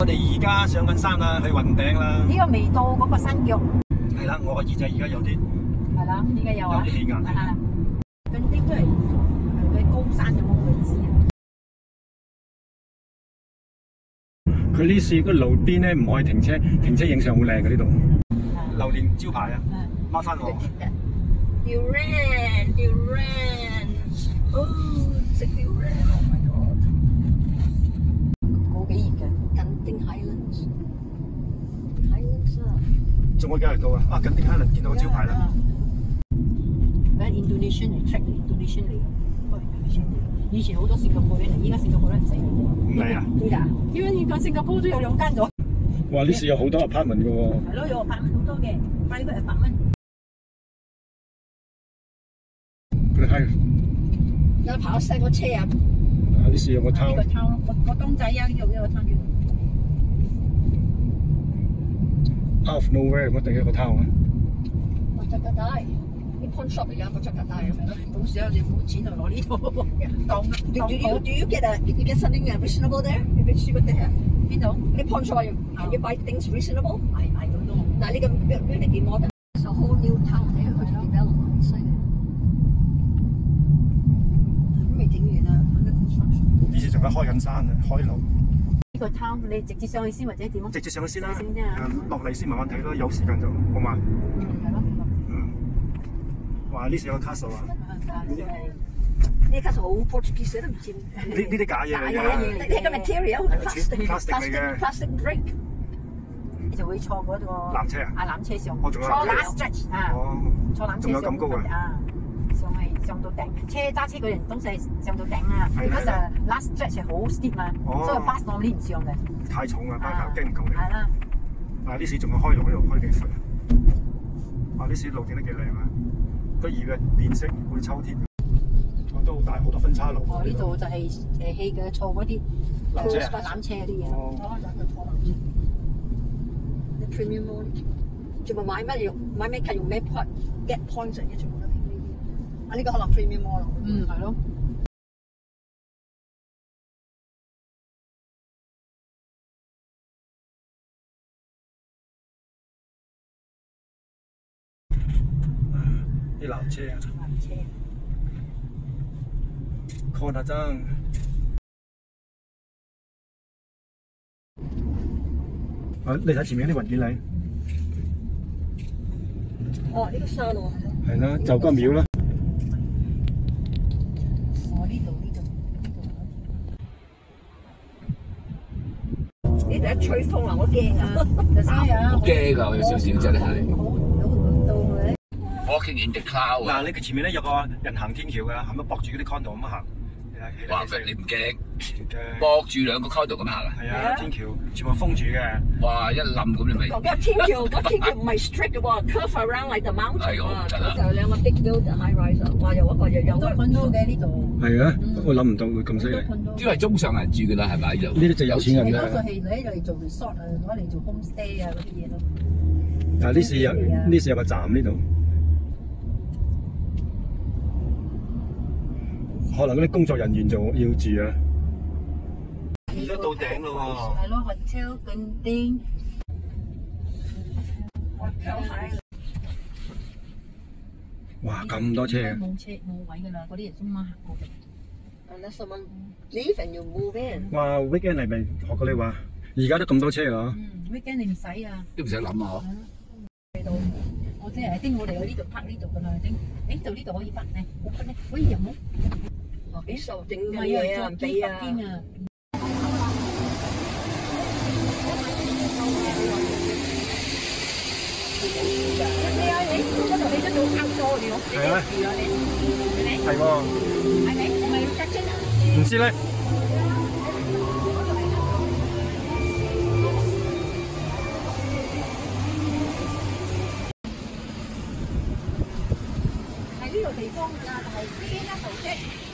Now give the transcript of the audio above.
我哋而家上緊山啦，去雲頂啦。 呢個未到嗰個山腳。 係啦，我個耳仔而家有啲。 係啦，而家有啊。 有啲氣壓。 啊，嗰啲都係佢高山有冇位置啊？ 佢呢樹個路邊咧唔可以停車，停車影相好靚嘅呢度。榴蓮招牌啊，孖翻我。 Durian，哦，食 durian。Oh my god！ 好幾熱嘅，緊丁 Highlands 啊！ 仲有幾日到啊？啊，緊丁 Highlands 見到個招牌啦。 喺 Indonesian 嚟 check Indonesian 嚟嘅，都係 Indonesian 嚟。以前好多新加坡人嚟，依家新加坡人唔使嚟。 唔嚟啊？ 點解？因為而家新加坡都有2間咗。 哇！呢樹有好多 apartment 嘅喎。 係咯，有apartment好多嘅，private apartment。 佢係。 有跑西個車啊！ 啊！呢樹有個湯。 呢個湯，個東仔啊，呢度呢個湯叫。 Out of nowhere，我定一個湯啊！ 我執得帶，啲 pawn shop 嚟㗎，我執得帶咁樣咯。到時候你冇錢就攞呢度當。Do you get something reasonable there? 你俾書嗰啲啊？邊度？啲 pawn shop can you buy things reasonable? I don't know。但係呢個 building 幾 modern？So whole new town 嚟，佢哋 development 犀利。未整完啊 ，construction。以前仲係開緊山啊，開路。呢個 town 你直接上去先或者點啊？直接上去先啦，落嚟先慢慢睇咯，有時間就好嘛。係咯。哇！呢時有個 castle 啊。呢個 castle 好 Portuguese 都唔知。呢啲假嘢嚟嘅。呢個 material plastic brick。你就會坐嗰個纜車啊？啊，纜車上。我仲有 last stretch 啊。哦。坐纜車上。仲有咁高啊？上到頂，揸車嗰人都係上到頂啊！嗰時 last stretch 係好 steep 嘛，所以 bus normally 唔上嘅。太重啦，班頭驚唔夠力。係啦。啊！呢時仲有開路喺度，開幾闊啊！啊！呢時路景都幾靚啊！個葉嘅變色會秋天，都好大好多分岔路。哦，呢度就係戲嘅坐嗰啲纜車嗰啲嘢。哦。坐纜車。你 premium mode， 全部買咩卡用咩 point get points 嘅全部都係呢啲。啊！呢個可能 premium mode 咯。嗯，係咯。啲纜車啊！纜車。看下真。啊！你睇前面啲雲幾靚。哦，呢個山喎。係啦，就個廟啦。哦，呢度。呢度一吹風啊，我驚啊！ 好驚㗎，有少少真係。Walking in the cloud 嗱，你佢前面咧有個人行天橋㗎，係咪駁住嗰啲 condo 咁行？ 哇！你唔驚？駁住2個 condo 咁行啊？ 係啊，天橋全部封住嘅。 哇！一冧咁你咪。 嗰天橋唔係 strict 嘅喎 ，curve around like the mountain 啊，就2個 big building high rise 啊，話有個 condo 嘅呢度。係啊，我諗唔到會咁犀利。 呢個係中上人住㗎啦，係咪？呢啲就有錢人㗎。 多數係攞嚟做 resort 啊，攞嚟做 homestay 啊嗰啲嘢咯。 嗱，呢時有個站呢度。可能嗰啲工作人員就要住啊！而家到頂咯喎！ 係咯 ，hotel 緊頂。 哇！咁多車啊！ 冇位㗎啦，嗰啲人中晚行過嘅。Unless someone leave and you move in。哇 ！weekend 係咪學過你話？而家都咁多車啊 ！weekend 你唔使啊， 都唔使諗啊！ 去到我即係我哋喺呢度泊呢度㗎啦，呢度可以泊咩？好泊咩？可以入冇？俾數整嘅嘢啊，唔俾啊！你嗰度你都做outdoor嘅喎，係咩？係喎。係咪？唔係要隔樽啊？ 唔知咧。 係呢個地方㗎啦，係邊一度啫？